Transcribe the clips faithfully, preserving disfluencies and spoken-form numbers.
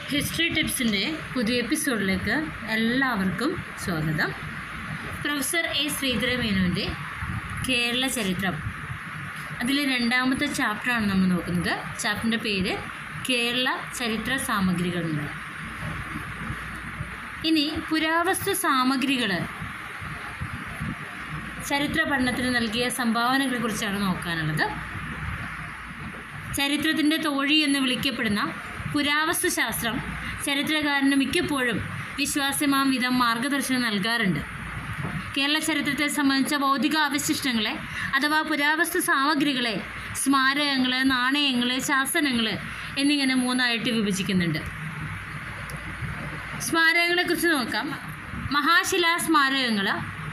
History ടിപ്സിൻ്റെ പുതിയ എപ്പിസോഡിലേക്ക് എല്ലാവർക്കും സ്വാഗതം. പ്രൊഫസർ എ ശ്രീധരമേനോൻ്റെ കേരള ചരിത്രം, അതിൽ രണ്ടാമത്തെ ചാപ്റ്ററാണ് നമ്മൾ നോക്കുന്നത്. ചാപ്റ്ററിൻ്റെ പേര് കേരള ചരിത്ര സാമഗ്രികളുണ്ട്. ഇനി പുരാവസ്തു സാമഗ്രികൾ ചരിത്ര പഠനത്തിന് നൽകിയ സംഭാവനകളെക്കുറിച്ചാണ് നോക്കാനുള്ളത്. ചരിത്രത്തിൻ്റെ തോഴി എന്ന് വിളിക്കപ്പെടുന്ന പുരാവസ്തു ശാസ്ത്രം ചരിത്രകാരന് മിക്കപ്പോഴും വിശ്വാസ്യമാം വിധം മാർഗദർശനം നൽകാറുണ്ട്. കേരള ചരിത്രത്തെ സംബന്ധിച്ച ഭൗതിക അവശിഷ്ടങ്ങളെ അഥവാ പുരാവസ്തു സാമഗ്രികളെ സ്മാരകങ്ങൾ, നാണയങ്ങൾ, ശാസനങ്ങൾ എന്നിങ്ങനെ മൂന്നായിട്ട് വിഭജിക്കുന്നുണ്ട്. സ്മാരകങ്ങളെക്കുറിച്ച് നോക്കാം. മഹാശിലാ സ്മാരകങ്ങൾ,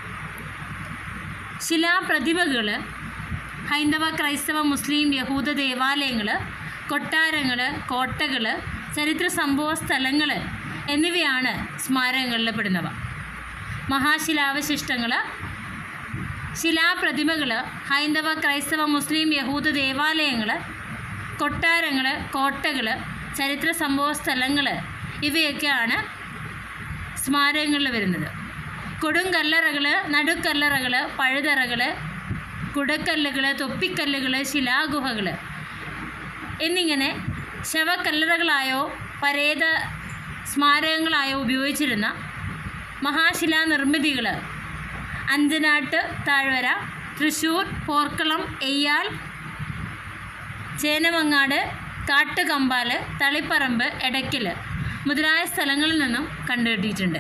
ശിലാപ്രതിമകൾ, ഹൈന്ദവ, ക്രൈസ്തവ, മുസ്ലിം, യഹൂദ ദേവാലയങ്ങൾ, കൊട്ടാരങ്ങൾ, കോട്ടകൾ, ചരിത്ര സംഭവ സ്ഥലങ്ങൾ എന്നിവയാണ് സ്മാരകങ്ങളിൽ പെടുന്നവ. മഹാശിലാവശിഷ്ടങ്ങൾ, ശിലാപ്രതിമകൾ, ഹൈന്ദവ, ക്രൈസ്തവ, മുസ്ലിം, യഹൂദ ദേവാലയങ്ങൾ, കൊട്ടാരങ്ങൾ, കോട്ടകൾ, ചരിത്ര സംഭവ സ്ഥലങ്ങൾ ഇവയൊക്കെയാണ് സ്മാരകങ്ങളിൽ വരുന്നത്. കൊടുങ്കല്ലറകൾ, നടുക്കല്ലറകൾ, പഴുതറകൾ, കുടക്കല്ലുകൾ, തൊപ്പിക്കല്ലുകൾ, ശിലാഗുഹകൾ എന്നിങ്ങനെ ശവക്കല്ലറകളായോ പരേത സ്മാരകങ്ങളായോ ഉപയോഗിച്ചിരുന്ന മഹാശിലാ നിർമ്മിതികൾ അഞ്ചനാട്ട് താഴ്വര, തൃശ്ശൂർ, പോർക്കളം, എയ്യാൽ, ചേനമങ്ങാട്, കാട്ടുകമ്പാൽ, തളിപ്പറമ്പ്, എടയ്ക്കൽ മുതലായ സ്ഥലങ്ങളിൽ നിന്നും കണ്ടുകിട്ടിയിട്ടുണ്ട്.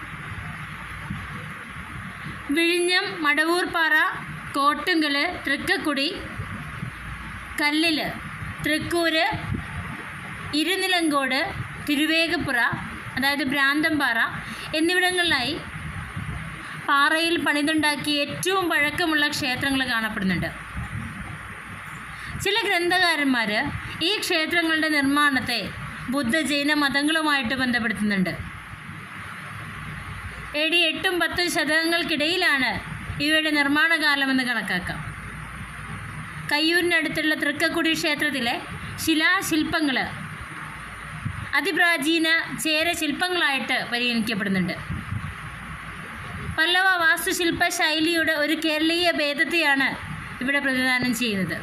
വിഴിഞ്ഞം, മടവൂർപ്പാറ, കോട്ടുങ്കൽ, തൃക്കക്കുടി, കല്ലിൽ, തൃക്കൂര്, ഇരുനിലങ്കോട്, തിരുവേഗപ്പുറ അതായത് ഭ്രാന്തംപാറ എന്നിവിടങ്ങളിലായി പാറയിൽ പണിതുണ്ടാക്കിയ ഏറ്റവും പഴക്കമുള്ള ക്ഷേത്രങ്ങൾ കാണപ്പെടുന്നുണ്ട്. ചില ഗ്രന്ഥകാരന്മാർ ഈ ക്ഷേത്രങ്ങളുടെ നിർമ്മാണത്തെ ബുദ്ധ ജൈന മതങ്ങളുമായിട്ട് ബന്ധപ്പെടുത്തുന്നുണ്ട്. എ ഡി എട്ടും പത്തും ശതകങ്ങൾക്കിടയിലാണ് ഇവയുടെ നിർമ്മാണകാലമെന്ന് കണക്കാക്കാം. കയ്യൂരിനടുത്തുള്ള തൃക്കക്കുടി ക്ഷേത്രത്തിലെ ശിലാശില്പങ്ങൾ അതിപ്രാചീന ചേര ശില്പങ്ങളായിട്ട് പരിഗണിക്കപ്പെടുന്നുണ്ട്. പല്ലവ വാസ്തുശില്പ ശൈലിയുടെ ഒരു കേരളീയ ഭേദത്തെയാണ് ഇവിടെ പ്രതിദാനം ചെയ്യുന്നത്.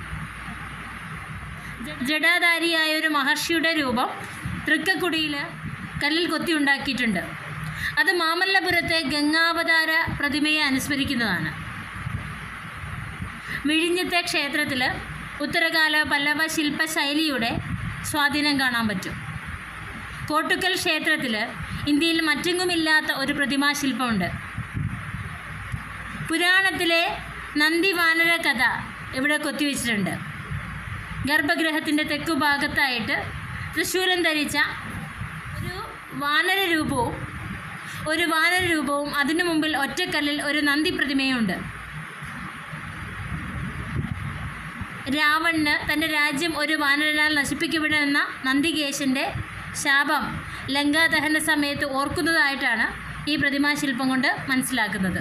ജടാധാരിയായ ഒരു മഹർഷിയുടെ രൂപം തൃക്കക്കുടിയിൽ കല്ലിൽ കൊത്തി ഉണ്ടാക്കിയിട്ടുണ്ട്. അത് മാമല്ലപുരത്തെ ഗംഗാവതാര പ്രതിമയെ അനുസ്മരിക്കുന്നതാണ്. വിഴിഞ്ഞത്തെ ക്ഷേത്രത്തിൽ ഉത്തരകാല പല്ലവ ശില്പശൈലിയുടെ സ്വാധീനം കാണാൻ പറ്റും. കോട്ടുക്കൽ ക്ഷേത്രത്തിൽ ഇന്ത്യയിൽ മറ്റെങ്ങുമില്ലാത്ത ഒരു പ്രതിമാശില്പമുണ്ട്. പുരാണത്തിലെ നന്ദിവാനര കഥ ഇവിടെ കൊത്തിവെച്ചിട്ടുണ്ട്. ഗർഭഗൃഹത്തിൻ്റെ തെക്കുഭാഗത്തായിട്ട് തൃശ്ശൂലം ധരിച്ച ഒരു വാനര രൂപവും ഒരു വാനര രൂപവും അതിനു മുമ്പിൽ ഒറ്റക്കല്ലിൽ ഒരു നന്ദി പ്രതിമയുണ്ട്. രാവണന് തൻ്റെ രാജ്യം ഒരു വാനരനാൽ നശിപ്പിക്കപ്പെടുന്ന നന്ദികേശൻ്റെ ശാപം ലങ്കാദഹന സമയത്ത് ഓർക്കുന്നതായിട്ടാണ് ഈ പ്രതിമാശില്പം കൊണ്ട് മനസ്സിലാക്കുന്നത്.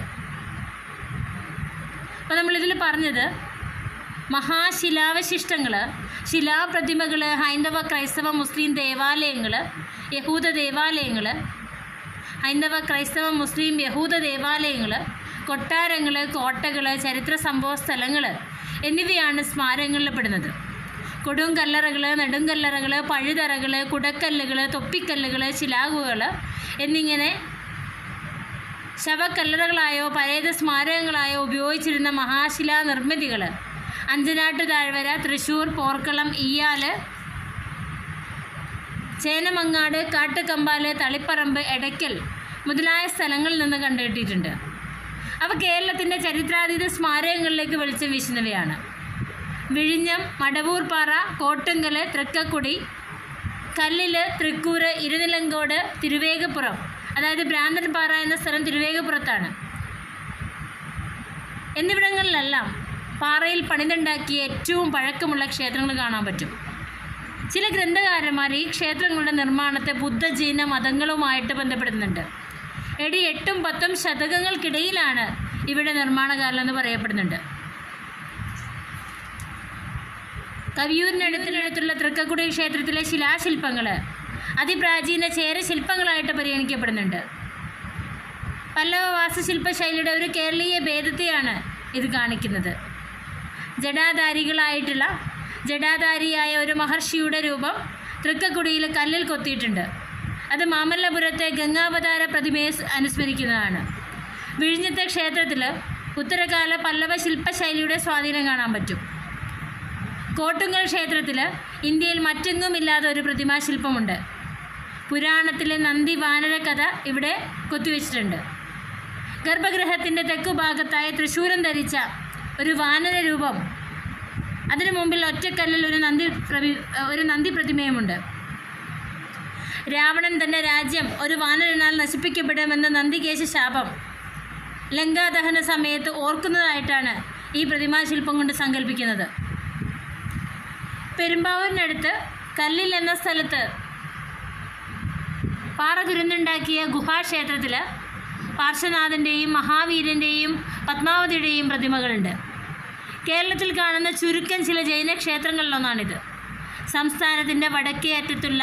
അപ്പോൾ നമ്മളിതിൽ പറഞ്ഞത് മഹാശിലാവശിഷ്ടങ്ങൾ, ശിലാപ്രതിമകൾ, ഹൈന്ദവ, ക്രൈസ്തവ, മുസ്ലിം ദേവാലയങ്ങൾ, യഹൂദ ദേവാലയങ്ങൾ, ഹൈന്ദവ, ക്രൈസ്തവ, മുസ്ലിം, യഹൂദ ദേവാലയങ്ങൾ, കൊട്ടാരങ്ങൾ, കോട്ടകൾ, ചരിത്ര സംഭവ സ്ഥലങ്ങൾ എന്നിവയാണ് സ്മാരകങ്ങളിൽ പെടുന്നത്. കൊടുങ്കല്ലറകൾ, നെടുങ്കല്ലറകൾ, പഴുതറകൾ, കുടക്കല്ലുകൾ, തൊപ്പിക്കല്ലുകൾ, ശിലാഗുഹകൾ എന്നിങ്ങനെ ശവക്കല്ലറകളായോ പരേത സ്മാരകങ്ങളായോ ഉപയോഗിച്ചിരുന്ന മഹാശിലാ നിർമ്മിതികൾ അഞ്ചനാട്ട് താഴ്വര, തൃശ്ശൂർ, പോർക്കളം, ഇയ്യാൽ, ചേനമങ്ങാട്, കാട്ടുകമ്പാൽ, തളിപ്പറമ്പ്, എടയ്ക്കൽ മുതലായ സ്ഥലങ്ങളിൽ നിന്ന് കണ്ടുകിട്ടിയിട്ടുണ്ട്. അവ കേരളത്തിൻ്റെ ചരിത്രാതീത സ്മാരകങ്ങളിലേക്ക് വെളിച്ചം വീശുന്നവയാണ്. വിഴിഞ്ഞം, മടവൂർപ്പാറ, കോട്ടുങ്കൽ, തൃക്കക്കുടി, കല്ലിൽ, തൃക്കൂര്, ഇരുനിലങ്കോട്, തിരുവേഗപ്പുറം അതായത് ഭ്രാന്തൻപാറ എന്ന സ്ഥലം തിരുവേഗപ്പുറത്താണ് എന്നിവിടങ്ങളിലെല്ലാം പാറയിൽ പണിതുണ്ടാക്കിയ ഏറ്റവും പഴക്കമുള്ള ക്ഷേത്രങ്ങൾ കാണാൻ പറ്റും. ചില ഗ്രന്ഥകാരന്മാർ ഈ ക്ഷേത്രങ്ങളുടെ നിർമ്മാണത്തെ ബുദ്ധ ജൈന മതങ്ങളുമായിട്ട് ബന്ധപ്പെടുത്തുന്നുണ്ട്. എ ഡി എട്ടും പത്തും ശതകങ്ങൾക്കിടയിലാണ് ഇവിടെ നിർമ്മാണകാലം എന്ന് പറയപ്പെടുന്നുണ്ട്. കവിയൂരിനടുത്തിനടുത്തുള്ള തൃക്കക്കുടി ക്ഷേത്രത്തിലെ ശിലാശില്പങ്ങൾ അതിപ്രാചീന ചേര ശില്പങ്ങളായിട്ട് പരിഗണിക്കപ്പെടുന്നുണ്ട്. പല്ലവ വാസ്തുശില്പ ശൈലിയുടെ ഒരു കേരളീയ ഭേദത്തെയാണ് ഇത് കാണിക്കുന്നത്. ജടാധാരികളായിട്ടുള്ള ജടാധാരിയായ ഒരു മഹർഷിയുടെ രൂപം തൃക്കക്കുടിയിൽ കല്ലിൽ കൊത്തിയിട്ടുണ്ട്. അത് മാമല്ലപുരത്തെ ഗംഗാവതാര പ്രതിമയെ അനുസ്മരിക്കുന്നതാണ്. വിഴിഞ്ഞത്തെ ക്ഷേത്രത്തിൽ ഉത്തരകാല പല്ലവ ശില്പശൈലിയുടെ സ്വാധീനം കാണാൻ പറ്റും. കോട്ടുങ്ങൽ ക്ഷേത്രത്തിൽ ഇന്ത്യയിൽ മറ്റെങ്ങുമില്ലാത്ത ഒരു പ്രതിമാശില്പമുണ്ട്. പുരാണത്തിലെ നന്ദി വാനര കഥ ഇവിടെ കൊത്തിവെച്ചിട്ടുണ്ട്. ഗർഭഗൃഹത്തിൻ്റെ തെക്കുഭാഗത്തായ തൃശൂലം ധരിച്ച ഒരു വാനര രൂപം, അതിനു മുമ്പിൽ ഒറ്റക്കല്ലിൽ ഒരു നന്ദി പ്രതി ഒരു നന്ദി പ്രതിമയുമുണ്ട്. രാവണൻ തൻ്റെ രാജ്യം ഒരു വാനരനാൽ നശിപ്പിക്കപ്പെടുമെന്ന നന്ദികേശ ശാപം ലങ്കാദഹന സമയത്ത് ഓർക്കുന്നതായിട്ടാണ് ഈ പ്രതിമാശില്പം കൊണ്ട് സങ്കല്പിക്കുന്നത്. പെരുമ്പാവൂരിനടുത്ത് കല്ലിൽ എന്ന സ്ഥലത്ത് പാറ തുരന്നുണ്ടാക്കിയ ഗുഹാക്ഷേത്രത്തിൽ പാർശ്വനാഥൻ്റെയും മഹാവീരൻ്റെയും പത്മാവതിയുടെയും പ്രതിമകളുണ്ട്. കേരളത്തിൽ കാണുന്ന ചുരുക്കം ചില ജൈന ക്ഷേത്രങ്ങളിലൊന്നാണിത്. സംസ്ഥാനത്തിൻ്റെ വടക്കേ അറ്റത്തുള്ള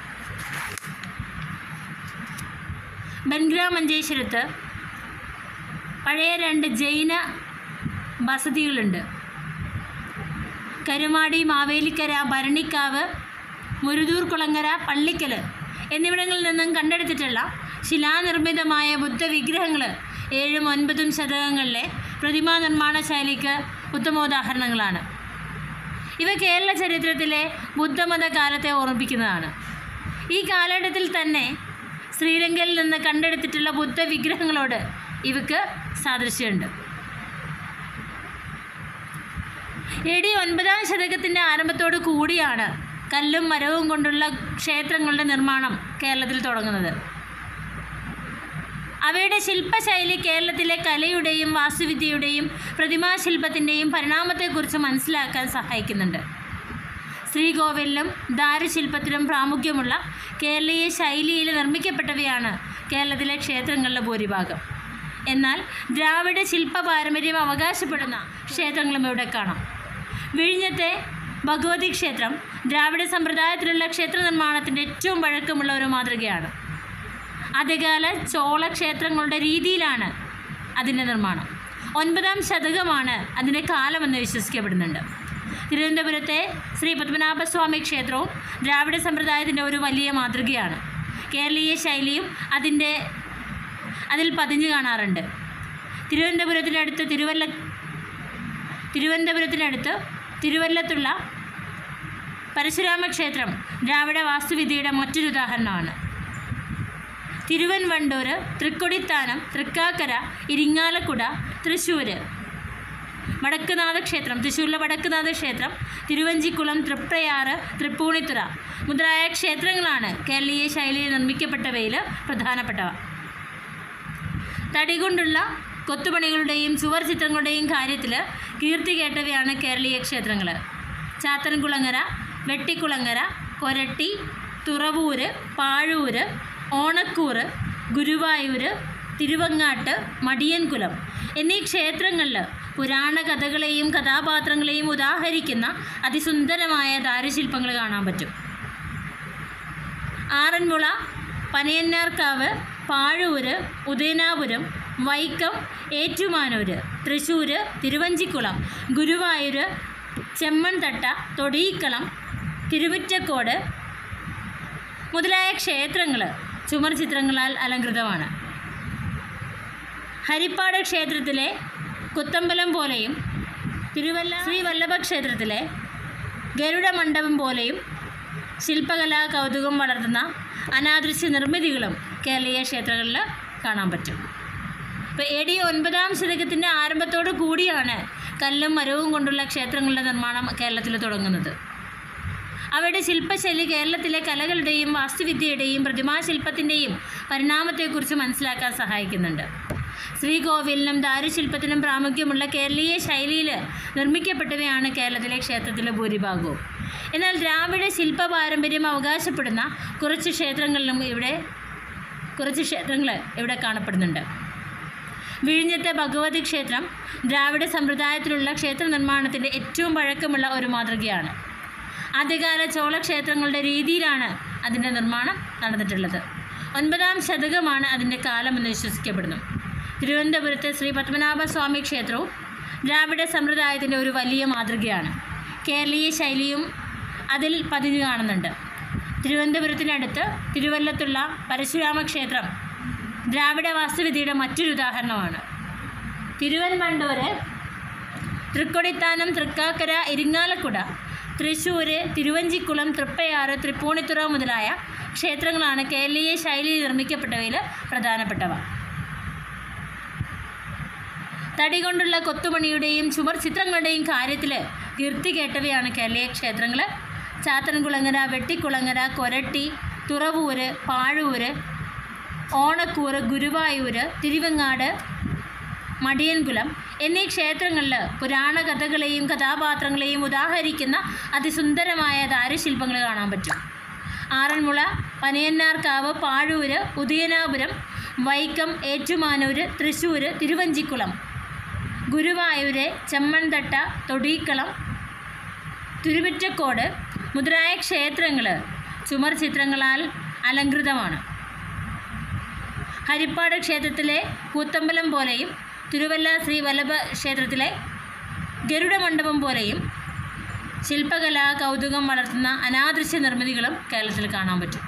ബൻഗ്ര മഞ്ചേശ്വരത്ത് പഴയ രണ്ട് ജൈന വസതികളുണ്ട്. കരുമാടി, മാവേലിക്കര, ഭരണിക്കാവ്, മുരുതൂർ കുളങ്ങര, പള്ളിക്കൽ എന്നിവിടങ്ങളിൽ നിന്നും കണ്ടെടുത്തിട്ടുള്ള ശിലാനിർമ്മിതമായ ബുദ്ധവിഗ്രഹങ്ങൾ ഏഴും ഒൻപതും ശതകങ്ങളിലെ പ്രതിമാ നിർമ്മാണ ശൈലിക്ക് ഉത്തമോദാഹരണങ്ങളാണ്. ഇവ കേരള ചരിത്രത്തിലെ ബുദ്ധമത കാലത്തെ ഓർമ്മിപ്പിക്കുന്നതാണ്. ഈ കാലഘട്ടത്തിൽ തന്നെ ശ്രീലങ്കയിൽ നിന്ന് കണ്ടെടുത്തിട്ടുള്ള ബുദ്ധവിഗ്രഹങ്ങളോട് ഇവയ്ക്ക് സാദൃശ്യമുണ്ട്. എ ഡി ഒൻപതാം ശതകത്തിൻ്റെ ആരംഭത്തോടു കൂടിയാണ് കല്ലും മരവും കൊണ്ടുള്ള ക്ഷേത്രങ്ങളുടെ നിർമ്മാണം കേരളത്തിൽ തുടങ്ങുന്നത്. അവയുടെ ശില്പശൈലി കേരളത്തിലെ കലയുടെയും വാസ്തുവിദ്യയുടെയും പ്രതിമാശില്പത്തിൻ്റെയും പരിണാമത്തെക്കുറിച്ച് മനസ്സിലാക്കാൻ സഹായിക്കുന്നുണ്ട്. ശ്രീകോവിലിലും ദാരുശില്പത്തിലും പ്രാമുഖ്യമുള്ള കേരളീയ ശൈലിയിൽ നിർമ്മിക്കപ്പെട്ടവയാണ് കേരളത്തിലെ ക്ഷേത്രങ്ങളിലെ ഭൂരിഭാഗം. എന്നാൽ ദ്രാവിഡ ശില്പ പാരമ്പര്യം അവകാശപ്പെടുന്ന ക്ഷേത്രങ്ങളും ഇവിടെ കാണാം. വിഴിഞ്ഞത്തെ ഭഗവതി ക്ഷേത്രം ദ്രാവിഡ സമ്പ്രദായത്തിലുള്ള ക്ഷേത്ര നിർമ്മാണത്തിൻ്റെ ഏറ്റവും പഴക്കമുള്ള ഒരു മാതൃകയാണ്. ആദ്യകാല ചോള ക്ഷേത്രങ്ങളുടെ രീതിയിലാണ് അതിൻ്റെ നിർമ്മാണം. ഒൻപതാം ശതകമാണ് അതിൻ്റെ കാലമെന്ന് വിശ്വസിക്കപ്പെടുന്നുണ്ട്. തിരുവനന്തപുരത്തെ ശ്രീ പത്മനാഭസ്വാമി ക്ഷേത്രവും ദ്രാവിഡ സമ്പ്രദായത്തിൻ്റെ ഒരു വലിയ മാതൃകയാണ്. കേരളീയ ശൈലിയും അതിൻ്റെ അതിൽ പതിഞ്ഞു കാണാറുണ്ട്. തിരുവനന്തപുരത്തിനടുത്ത് തിരുവല്ല തിരുവനന്തപുരത്തിനടുത്ത് തിരുവല്ലത്തുള്ള പരശുരാമ ക്ഷേത്രം ദ്രാവിഡ വാസ്തുവിദ്യയുടെ മറ്റൊരു ഉദാഹരണമാണ്. തിരുവൻവണ്ടൂർ, തൃക്കൊടിത്താനം, തൃക്കാക്കര, ഇരിങ്ങാലക്കുട, തൃശ്ശൂർ വടക്കുനാഥ ക്ഷേത്രം, തൃശ്ശൂരിലെ വടക്കുനാഥ ക്ഷേത്രം, തിരുവഞ്ചിക്കുളം, തൃപ്രയാറ്, തൃപ്പൂണിത്തുറ മുതലായ ക്ഷേത്രങ്ങളാണ് കേരളീയ ശൈലിയിൽ നിർമ്മിക്കപ്പെട്ടവയിൽ പ്രധാനപ്പെട്ടവ. തടി കൊണ്ടുള്ള കൊത്തുപണികളുടെയും ചുവർ ചിത്രങ്ങളുടെയും കാര്യത്തിൽ കീർത്തി കേട്ടവയാണ് കേരളീയ ക്ഷേത്രങ്ങൾ. ചാത്തൻകുളങ്ങര, വെട്ടിക്കുളങ്ങര, കൊരട്ടി, തുറവൂര്, പാഴൂര്, ഓണക്കൂറ്, ഗുരുവായൂർ, തിരുവങ്ങാട്ട്, മടിയൻകുലം എന്നീ ക്ഷേത്രങ്ങളിൽ പുരാണ കഥകളെയും കഥാപാത്രങ്ങളെയും ഉദാഹരിക്കുന്ന അതിസുന്ദരമായ ദാരുശില്പങ്ങൾ കാണാൻ പറ്റും. ആറന്മുള, പനയന്നാർക്കാവ്, പാഴൂര്, ഉദയനാപുരം, വൈക്കം, ഏറ്റുമാനൂർ, തൃശ്ശൂർ, തിരുവഞ്ചിക്കുളം, ഗുരുവായൂർ, ചെമ്മൺതട്ട, തൊടിയിക്കളം, തിരുമുറ്റക്കോട് മുതലായ ക്ഷേത്രങ്ങൾ ചുമർ ചിത്രങ്ങളാൽ അലങ്കൃതമാണ്. ഹരിപ്പാട് ക്ഷേത്രത്തിലെ കുത്തമ്പലം പോലെയും തിരുവല്ല ശ്രീ വല്ലഭ ക്ഷേത്രത്തിലെ ഗരുഡ മണ്ഡപം പോലെയും ശില്പകലാ കൗതുകം വളർത്തുന്ന അനാദൃശ്യ നിർമ്മിതികളും കേരളീയ ക്ഷേത്രങ്ങളിൽ കാണാൻ പറ്റും. ഇപ്പോൾ എ ഡി ഒൻപതാം ശതകത്തിൻ്റെ ആരംഭത്തോടു കൂടിയാണ് കല്ലും മരവും കൊണ്ടുള്ള ക്ഷേത്രങ്ങളുടെ നിർമ്മാണം കേരളത്തിൽ തുടങ്ങുന്നത്. അവയുടെ ശില്പശൈലി കേരളത്തിലെ കലകളുടെയും വാസ്തുവിദ്യയുടെയും പ്രതിമാശില്പത്തിൻ്റെയും പരിണാമത്തെക്കുറിച്ച് മനസ്സിലാക്കാൻ സഹായിക്കുന്നുണ്ട്. ശ്രീകോവിലിനും ദാരുശില്പത്തിനും പ്രാമുഖ്യമുള്ള കേരളീയ ശൈലിയിൽ നിർമ്മിക്കപ്പെട്ടവയാണ് കേരളത്തിലെ ക്ഷേത്രത്തിലെ ഭൂരിഭാഗവും. എന്നാൽ ദ്രാവിഡ ശില്പ പാരമ്പര്യം അവകാശപ്പെടുന്ന കുറച്ച് ക്ഷേത്രങ്ങളിലും ഇവിടെ കുറച്ച് ക്ഷേത്രങ്ങൾ ഇവിടെ കാണപ്പെടുന്നുണ്ട്. വിഴിഞ്ഞത്തെ ഭഗവതി ക്ഷേത്രം ദ്രാവിഡ സമ്പ്രദായത്തിലുള്ള ക്ഷേത്ര നിർമ്മാണത്തിൻ്റെ ഏറ്റവും പഴക്കമുള്ള ഒരു മാതൃകയാണ്. ആദ്യകാല ചോള ക്ഷേത്രങ്ങളുടെ രീതിയിലാണ് അതിൻ്റെ നിർമ്മാണം നടന്നിട്ടുള്ളത്. ഒൻപതാം ശതകമാണ് അതിൻ്റെ കാലമെന്ന് വിശ്വസിക്കപ്പെടുന്നു. തിരുവനന്തപുരത്തെ ശ്രീ പത്മനാഭസ്വാമി ക്ഷേത്രവും ദ്രാവിഡ സമ്പ്രദായത്തിൻ്റെ ഒരു വലിയ മാതൃകയാണ്. കേരളീയ ശൈലിയും അതിൽ പതിഞ്ഞു കാണുന്നുണ്ട്. തിരുവനന്തപുരത്തിനടുത്ത് തിരുവല്ലത്തുള്ള പരശുരാമ ക്ഷേത്രം ദ്രാവിഡ വാസ്തുവിദ്യയുടെ മറ്റൊരു ഉദാഹരണമാണ്. തിരുവൻമണ്ടൂര്, തൃക്കൊടിത്താനം, തൃക്കാക്കര, ഇരിങ്ങാലക്കുട, തൃശ്ശൂർ, തിരുവഞ്ചിക്കുളം, തൃപ്പയാറ്, തൃപ്പൂണിത്തുറ മുതലായ ക്ഷേത്രങ്ങളാണ് കേരളീയ ശൈലിയിൽ നിർമ്മിക്കപ്പെട്ടവയിൽ പ്രധാനപ്പെട്ടവ. തടി കൊണ്ടുള്ള കൊത്തുപണിയുടെയും ചുമർ ചിത്രങ്ങളുടെയും കാര്യത്തിൽ കീർത്തി കേട്ടവയാണ് കേരളീയ ക്ഷേത്രങ്ങൾ. ചാത്തൻകുളങ്ങര, വെട്ടിക്കുളങ്ങര, കൊരട്ടി, തുറവൂര്, പാഴൂര്, ഓണക്കൂറ്, ഗുരുവായൂര്, തിരുവങ്ങാട്, മടിയൻകുളം എന്നീ ക്ഷേത്രങ്ങളിൽ പുരാണ കഥകളെയും കഥാപാത്രങ്ങളെയും ഉദാഹരിക്കുന്ന അതിസുന്ദരമായ ദാരുശില്പങ്ങൾ കാണാൻ പറ്റും. ആറന്മുള, പനയന്നാർക്കാവ്, പാഴൂര്, ഉദയനാപുരം, വൈക്കം, ഏറ്റുമാനൂര്, തൃശ്ശൂർ, തിരുവഞ്ചിക്കുളം, ഗുരുവായൂര്, ചെമ്മൺതട്ട, തൊടീക്കളം, തിരുവിറ്റക്കോട് മുതലായ ക്ഷേത്രങ്ങൾ ചുമർ ചിത്രങ്ങളാൽ അലങ്കൃതമാണ്. ഹരിപ്പാട് ക്ഷേത്രത്തിലെ കൂത്തമ്പലം പോലെയും തിരുവല്ല ശ്രീ വല്ലഭ ക്ഷേത്രത്തിലെ ഗരുഡ മണ്ഡപം പോലെയും ശില്പകലാ കൗതുകം വളർത്തുന്ന അനാദൃശ്യ നിർമ്മിതികളും കേരളത്തിൽ കാണാൻ പറ്റും.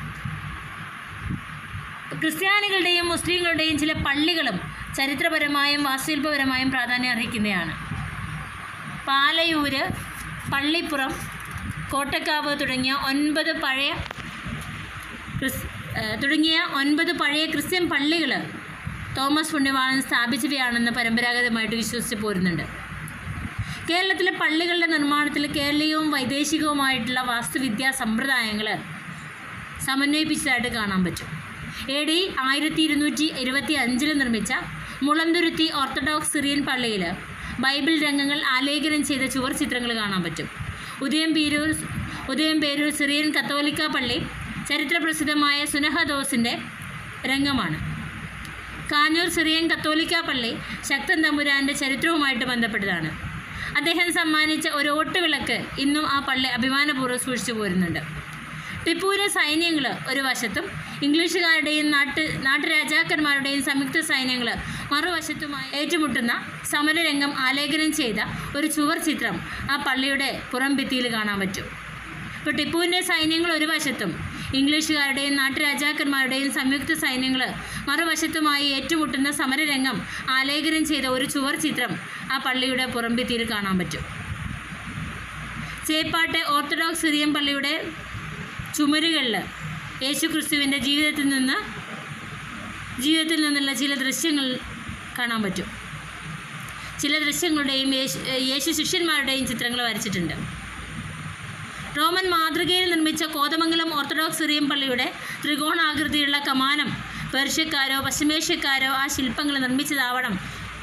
ക്രിസ്ത്യാനികളുടെയും മുസ്ലിങ്ങളുടെയും ചില പള്ളികളും ചരിത്രപരമായും വാസ്തുശില്പപരമായും പ്രാധാന്യം അർഹിക്കുന്നതാണ്. പാലയൂര്, പള്ളിപ്പുറം, കോട്ടക്കാവ് തുടങ്ങിയ ഒൻപത് പഴയ ക്രിസ് തുടങ്ങിയ ഒൻപത് പഴയ ക്രിസ്ത്യൻ പള്ളികൾ തോമസ് പുണ്യവാളൻ സ്ഥാപിച്ചവയാണെന്ന് പരമ്പരാഗതമായിട്ട് വിശ്വസിച്ച് പോരുന്നുണ്ട്. കേരളത്തിലെ പള്ളികളുടെ നിർമ്മാണത്തിൽ കേരളീയവും വൈദേശികവുമായിട്ടുള്ള വാസ്തുവിദ്യാ സമ്പ്രദായങ്ങൾ സമന്വയിപ്പിച്ചതായിട്ട് കാണാൻ പറ്റും. എ ഡി ആയിരത്തി ഇരുന്നൂറ്റി എഴുപത്തി അഞ്ചിൽ നിർമ്മിച്ച മുളന്തുരുത്തി ഓർത്തഡോക്സ് സിറിയൻ പള്ളിയിൽ ബൈബിൾ രംഗങ്ങൾ ആലേഖനം ചെയ്ത ചുവർ ചിത്രങ്ങൾ കാണാൻ പറ്റും. ഉദയംപേരൂർ ഉദയംപേരൂർ സിറിയൻ കത്തോലിക്ക പള്ളി ചരിത്രപ്രസിദ്ധമായ സുനഹദോസിൻ്റെ രംഗമാണ്. കാഞ്ഞൂർ സിറിയൻ കത്തോലിക്ക പള്ളി ശക്തൻ തമ്പുരാൻ്റെ ചരിത്രവുമായിട്ട് ബന്ധപ്പെട്ടതാണ്. അദ്ദേഹം സമ്മാനിച്ച ഒരു ഓട്ടുവിളക്ക് ഇന്നും ആ പള്ളി അഭിമാനപൂർവ്വം സൂക്ഷിച്ചു പോരുന്നുണ്ട്. ടിപ്പുവിൻ്റെ സൈന്യങ്ങൾ ഒരു വശത്തും ഇംഗ്ലീഷുകാരുടെയും നാട്ട് നാട്ടുരാജാക്കന്മാരുടെയും സംയുക്ത സൈന്യങ്ങൾ മറുവശത്തുമായി ഏറ്റുമുട്ടുന്ന സമരരംഗം ആലേഖനം ചെയ്ത ഒരു ചുവർ ചിത്രം ആ പള്ളിയുടെ പുറം ഭിത്തിയിൽ കാണാൻ പറ്റും. ഇപ്പോൾ ടിപ്പുവിൻ്റെ സൈന്യങ്ങൾ ഒരു വശത്തും ഇംഗ്ലീഷുകാരുടെയും നാട്ടുരാജാക്കന്മാരുടെയും സംയുക്ത സൈന്യങ്ങൾ മറുവശത്തുമായി ഏറ്റുമുട്ടുന്ന സമരരംഗം ആലേഖനം ചെയ്ത ഒരു ചുവർ ചിത്രം ആ പള്ളിയുടെ പുറം ഭിത്തിയിൽ കാണാൻ പറ്റും. ചേപ്പാട്ടെ ഓർത്തഡോക്സ് സിറിയൻ പള്ളിയുടെ ചുമരുകളിൽ യേശു ക്രിസ്തുവിൻ്റെ ജീവിതത്തിൽ നിന്ന് ജീവിതത്തിൽ നിന്നുള്ള ചില ദൃശ്യങ്ങൾ കാണാൻ പറ്റും. ചില ദൃശ്യങ്ങളുടെയും യേശു യേശു ശിഷ്യന്മാരുടെയും ചിത്രങ്ങൾ വരച്ചിട്ടുണ്ട്. റോമൻ മാതൃകയിൽ നിർമ്മിച്ച കോതമംഗലം ഓർത്തഡോക്സ് സിറിയൻ പള്ളിയുടെ ത്രികോണാകൃതിയുള്ള കമാനം പേർഷ്യക്കാരോ പശ്ചിമേഷ്യക്കാരോ ആ ശില്പങ്ങൾ നിർമ്മിച്ചതാവണം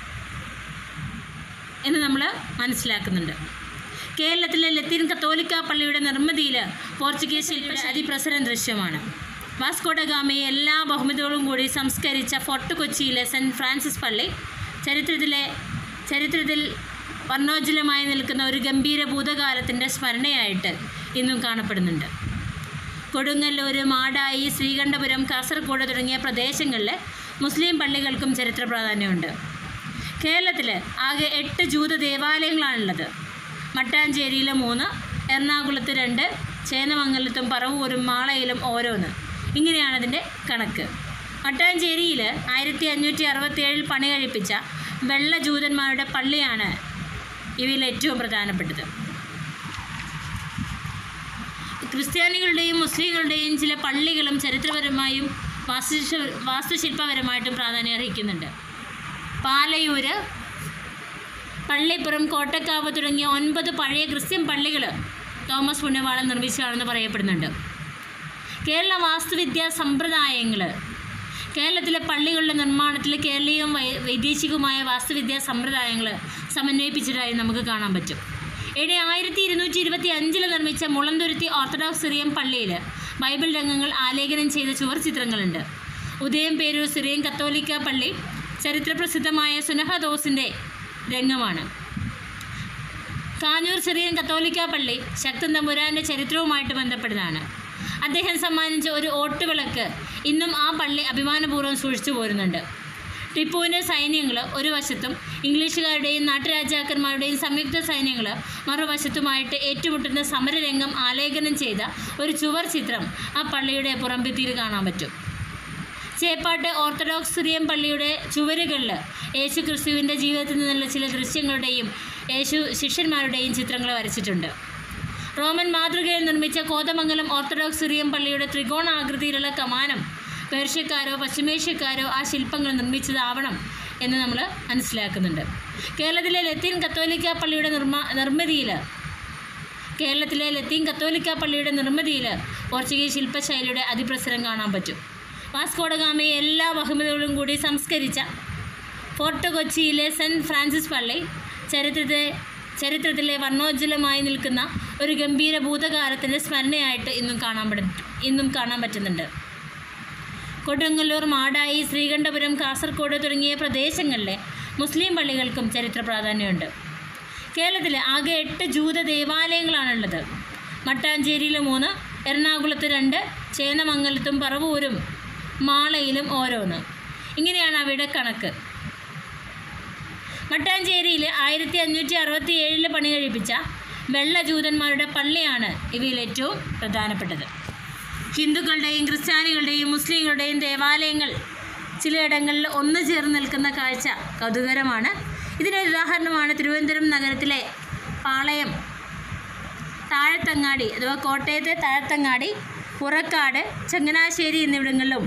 എന്ന് നമ്മൾ മനസ്സിലാക്കുന്നുണ്ട്. കേരളത്തിലെ ലത്തീൻ കത്തോലിക്ക പള്ളിയുടെ നിർമ്മിതിയിൽ പോർച്ചുഗീസ് ശില്പ അതിപ്രസരം ദൃശ്യമാണ്. വാസ്കോഡഗാമയെ എല്ലാ ബഹുമതികളും കൂടി സംസ്കരിച്ച ഫോർട്ട് കൊച്ചിയിലെ സെൻറ്റ് ഫ്രാൻസിസ് പള്ളി ചരിത്രത്തിലെ ചരിത്രത്തിൽ വർണ്ണോജ്വലമായി നിൽക്കുന്ന ഒരു ഗംഭീര ഭൂതകാലത്തിൻ്റെ സ്മരണയായിട്ട് ഇന്നും കാണപ്പെടുന്നുണ്ട്. കൊടുങ്ങല്ലൂർ, മാടായി, ശ്രീകണ്ഠപുരം, കാസർഗോഡ് തുടങ്ങിയ പ്രദേശങ്ങളിലെ മുസ്ലിം പള്ളികൾക്കും ചരിത്ര പ്രാധാന്യമുണ്ട്. കേരളത്തിൽ ആകെ എട്ട് ജൂത ദേവാലയങ്ങളാണുള്ളത്. മട്ടാഞ്ചേരിയിൽ മൂന്ന്, എറണാകുളത്ത് രണ്ട്, ചേന്നമംഗലത്തും പറവൂരും മാളയിലും ഓരോന്ന്. ഇങ്ങനെയാണ് അതിൻ്റെ കണക്ക്. മട്ടാഞ്ചേരിയിൽ ആയിരത്തി അഞ്ഞൂറ്റി അറുപത്തി ഏഴിൽ പണി കഴിപ്പിച്ച വെള്ള ജൂതന്മാരുടെ പള്ളിയാണ് ഇവയിൽ ഏറ്റവും പ്രധാനപ്പെട്ടത്. ക്രിസ്ത്യാനികളുടെയും മുസ്ലിങ്ങളുടെയും ചില പള്ളികളും ചരിത്രപരമായും വാസ്തു വാസ്തുശില്പപരമായിട്ടും പ്രാധാന്യം അർഹിക്കുന്നുണ്ട്. പാലയൂര്, പള്ളിപ്പുറം, കോട്ടക്കാവ് തുടങ്ങിയ ഒൻപത് പഴയ ക്രിസ്ത്യൻ പള്ളികൾ തോമസ് പുണ്യവാളൻ നിർമ്മിച്ചതാണെന്ന് പറയപ്പെടുന്നുണ്ട്. കേരള വാസ്തുവിദ്യാ സമ്പ്രദായങ്ങൾ കേരളത്തിലെ പള്ളികളുടെ നിർമ്മാണത്തിൽ കേരളീയവും വൈദേശികവുമായ വാസ്തുവിദ്യാ സമ്പ്രദായങ്ങൾ സമന്വയിപ്പിച്ചതായി നമുക്ക് കാണാൻ പറ്റും. ഇവിടെ ആയിരത്തി ഇരുന്നൂറ്റി ഇരുപത്തി അഞ്ചിൽ നിർമ്മിച്ച മുളന്തുരുത്തി ഓർത്തഡോക്സ് സിറിയൻ പള്ളിയിൽ ബൈബിൾ രംഗങ്ങൾ ആലേഖനം ചെയ്ത ചുവർ ചിത്രങ്ങളുണ്ട്. ഉദയംപേരൂർ സിറിയൻ കത്തോലിക്ക പള്ളി ചരിത്രപ്രസിദ്ധമായ സുനഹദോസിൻ്റെ രംഗമാണ്. കാഞ്ഞൂർ സിറിയൻ കത്തോലിക്ക പള്ളി ശക്തൻ തമ്പുരാൻ്റെ ചരിത്രവുമായിട്ട് ബന്ധപ്പെട്ടതാണ്. അദ്ദേഹം സമ്മാനിച്ച ഒരു ഓട്ടുവിളക്ക് ഇന്നും ആ പള്ളി അഭിമാനപൂർവ്വം സൂക്ഷിച്ചു പോരുന്നുണ്ട്. ടിപ്പുവിൻ്റെ സൈന്യങ്ങൾ ഒരു വശത്തും ഇംഗ്ലീഷുകാരുടെയും നാട്ടുരാജാക്കന്മാരുടെയും സംയുക്ത സൈന്യങ്ങൾ മറുവശത്തുമായിട്ട് ഏറ്റുമുട്ടുന്ന സമരരംഗം ആലേഖനം ചെയ്ത ഒരു ചുവർ ചിത്രം ആ പള്ളിയുടെ പുറംഭിത്തിയിൽ കാണാൻ പറ്റും. ചേപ്പാട്ട് ഓർത്തഡോക്സ് സിറിയൻ പള്ളിയുടെ ചുവരുകളിൽ യേശു ക്രിസ്തുവിൻ്റെ ജീവിതത്തിൽ നിന്നുള്ള ചില ദൃശ്യങ്ങളുടെയും യേശു ശിഷ്യന്മാരുടെയും ചിത്രങ്ങൾ വരച്ചിട്ടുണ്ട്. റോമൻ മാതൃകയിൽ നിർമ്മിച്ച കോതമംഗലം ഓർത്തഡോക്സ് സിറിയൻ പള്ളിയുടെ ത്രികോണാകൃതിയിലുള്ള കമാനം പേർഷ്യക്കാരോ പശ്ചിമേഷ്യക്കാരോ ആ ശില്പങ്ങൾ നിർമ്മിച്ചതാവണം എന്ന് നമ്മൾ മനസ്സിലാക്കുന്നുണ്ട്. കേരളത്തിലെ ലത്തീൻ കത്തോലിക്ക പള്ളിയുടെ നിർമ്മാ നിർമ്മിതിയിൽ കേരളത്തിലെ ലത്തീൻ കത്തോലിക്ക പള്ളിയുടെ നിർമ്മിതിയിൽ പോർച്ചുഗീസ് ശില്പശൈലിയുടെ അതിപ്രസരം കാണാൻ പറ്റും. വാസ്കോഡഗാമയെ എല്ലാ ബഹുമതികളും കൂടി സംസ്കരിച്ച ഫോർട്ട് കൊച്ചിയിലെ സെൻറ്റ് ഫ്രാൻസിസ് പള്ളി ചരിത്രത്തെ ചരിത്രത്തിലെ വർണ്ണോജ്വലമായി നിൽക്കുന്ന ഒരു ഗംഭീര ഭൂതകാലത്തിൻ്റെ സ്മരണയായിട്ട് ഇന്നും കാണാൻ പറ്റും ഇന്നും കാണാൻ പറ്റുന്നുണ്ട്. കൊടുങ്ങല്ലൂർ, മാടായി, ശ്രീകണ്ഠപുരം, കാസർഗോഡ് തുടങ്ങിയ പ്രദേശങ്ങളിലെ മുസ്ലിം പള്ളികൾക്കും ചരിത്ര പ്രാധാന്യമുണ്ട്. കേരളത്തിൽ ആകെ എട്ട് ജൂത ദേവാലയങ്ങളാണുള്ളത്. മട്ടാഞ്ചേരിയിൽ മൂന്ന്, എറണാകുളത്ത് രണ്ട്, ചേന്നമംഗലത്തും പറവൂരും മാളയിലും ഓരോന്ന്. ഇങ്ങനെയാണ് അവയുടെ കണക്ക്. മട്ടാഞ്ചേരിയിൽ ആയിരത്തി അഞ്ഞൂറ്റി അറുപത്തി ഏഴിൽ പണി കഴിപ്പിച്ച വെള്ള ജൂതന്മാരുടെ പള്ളിയാണ് ഇവയിൽ ഏറ്റവും പ്രധാനപ്പെട്ടത്. ഹിന്ദുക്കളുടെയും ക്രിസ്ത്യാനികളുടെയും മുസ്ലിങ്ങളുടെയും ദേവാലയങ്ങൾ ചിലയിടങ്ങളിൽ ഒന്നു ചേർന്ന് നിൽക്കുന്ന കാഴ്ച കൗതുകരമാണ്. ഇതിനൊരു ഉദാഹരണമാണ് തിരുവനന്തപുരം നഗരത്തിലെ പാളയം, താഴത്തങ്ങാടി അഥവാ കോട്ടയത്തെ താഴത്തങ്ങാടി, പുറക്കാട്, ചങ്ങനാശ്ശേരി എന്നിവിടങ്ങളിലും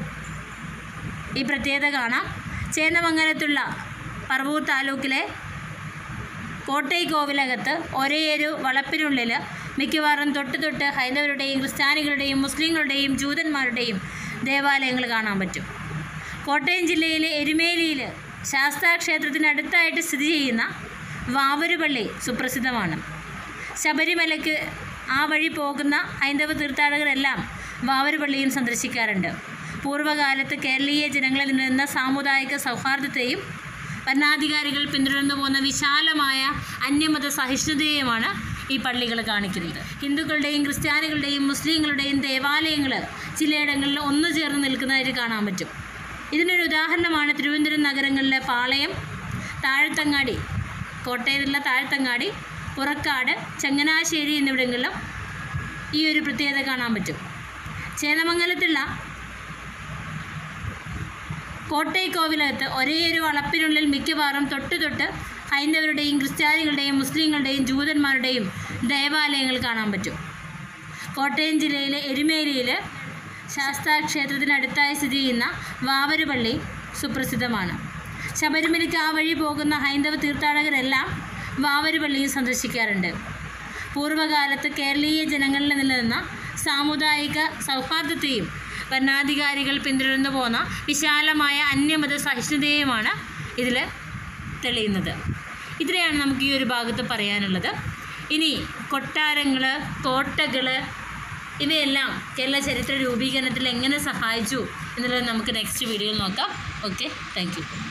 ഈ പ്രത്യേകത കാണാം. ചേന്നമംഗലത്തുള്ള പറവൂർ താലൂക്കിലെ കോട്ടൈക്കോവിലകത്ത് ഒരേയൊരു വളപ്പിനുള്ളിൽ മിക്കവാറും തൊട്ട് തൊട്ട് ഹൈന്ദവരുടെയും ക്രിസ്ത്യാനികളുടെയും മുസ്ലിങ്ങളുടെയും ജൂതന്മാരുടെയും ദേവാലയങ്ങൾ കാണാൻ പറ്റും. കോട്ടയം ജില്ലയിലെ എരുമേലിയിൽ ശാസ്താക്ഷേത്രത്തിനടുത്തായിട്ട് സ്ഥിതി ചെയ്യുന്ന വാവരുപള്ളി സുപ്രസിദ്ധമാണ്. ശബരിമലയ്ക്ക് ആ വഴി പോകുന്ന ഹൈന്ദവ തീർത്ഥാടകരെല്ലാം വാവരുപള്ളിയും സന്ദർശിക്കാറുണ്ട്. പൂർവ്വകാലത്ത് കേരളീയ ജനങ്ങളിൽ നിന്ന സാമുദായിക സൗഹാർദ്ദത്തെയും ഭരണാധികാരികൾ പിന്തുടർന്നു പോകുന്ന വിശാലമായ അന്യമത സഹിഷ്ണുതയുമാണ് ഈ പള്ളികൾ കാണിക്കുന്നത്. ഹിന്ദുക്കളുടെയും ക്രിസ്ത്യാനികളുടെയും മുസ്ലിങ്ങളുടെയും ദേവാലയങ്ങൾ ചിലയിടങ്ങളിൽ ഒന്നു ചേർന്ന് നിൽക്കുന്നതായിട്ട് കാണാൻ പറ്റും. ഇതിനൊരു ഉദാഹരണമാണ് തിരുവനന്തപുരം നഗരങ്ങളിലെ പാളയം, താഴത്തങ്ങാടി, കോട്ടയത്തുള്ള താഴത്തങ്ങാടി, പുറക്കാട്, ചങ്ങനാശ്ശേരി എന്നിവിടങ്ങളിലും ഈ ഒരു പ്രത്യേകത കാണാൻ പറ്റും. ചേന്നമംഗലത്തുള്ള കോട്ടൈക്കോവിലകത്ത് ഒരേയൊരു വളപ്പിനുള്ളിൽ മിക്കവാറും തൊട്ട് തൊട്ട് ഹൈന്ദവരുടെയും ക്രിസ്ത്യാനികളുടെയും മുസ്ലിങ്ങളുടെയും ജൂതന്മാരുടെയും ദേവാലയങ്ങൾ കാണാൻ പറ്റും. കോട്ടയം ജില്ലയിലെ എരുമേലിയിൽ ശാസ്താക്ഷേത്രത്തിനടുത്തായി സ്ഥിതി ചെയ്യുന്ന വാവരുപള്ളി സുപ്രസിദ്ധമാണ്. ശബരിമലയ്ക്ക് ആ വഴി പോകുന്ന ഹൈന്ദവ തീർത്ഥാടകരെല്ലാം വാവരുപള്ളിയും സന്ദർശിക്കാറുണ്ട്. പൂർവ്വകാലത്ത് കേരളീയ ജനങ്ങളിൽ നിലനിന്ന സാമുദായിക സൗഹാർദ്ദത്തെയും ഭരണാധികാരികൾ പിന്തുടർന്നു പോന്ന വിശാലമായ അന്യമത സഹിഷ്ണുതയുമാണ് ഇതിൽ തെളിയുന്നത്. ഇതിനെയാണ് നമുക്ക് ഈ ഒരു ഭാഗത്ത് പറയാനുള്ളത്. ഇനി കൊട്ടാരങ്ങൾ, കോട്ടകൾ ഇവയെല്ലാം കേരള ചരിത്ര രൂപീകരണത്തിൽ എങ്ങനെ സഹായിച്ചു എന്നുള്ളത് നമുക്ക് നെക്സ്റ്റ് വീഡിയോയിൽ നോക്കാം. Okay, thank U.